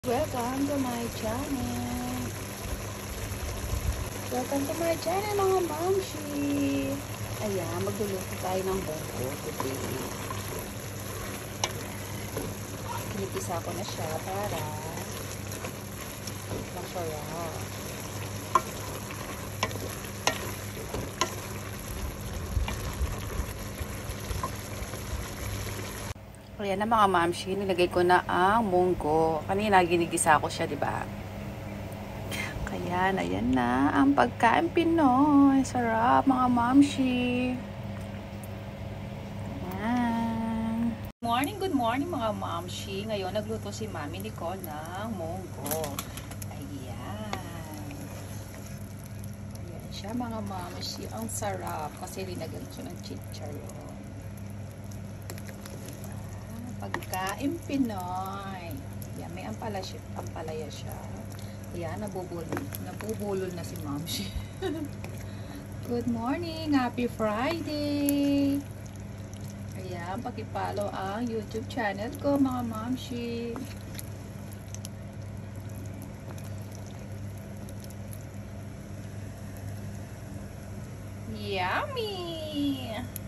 Welcome to my channel. Welcome to my channel mga momshie. Ayan, magluluto tayo ng monggo today. Pinipisa ko na siya para masarap. Ayan na mga momshie, nilagay ko na ang monggo. Kanina ginigisa ko siya, 'di ba? Kaya ayan na ang pagkain Pinoy. Sarap mga momshie. Ayan. Good morning mga momshie. Ngayon nagluto si Mami Nicole ng monggo. Ayan. Ayan siya mga momshie. Ang sarap kasi linagyan ko ng chicharon. Pagkain Pinoy. Yan, may ampalaya siya. Yan, nabubulol na si momshie. Good morning! Happy Friday! Ayan, pakipollow ang YouTube channel ko, mga momshie. Yummy!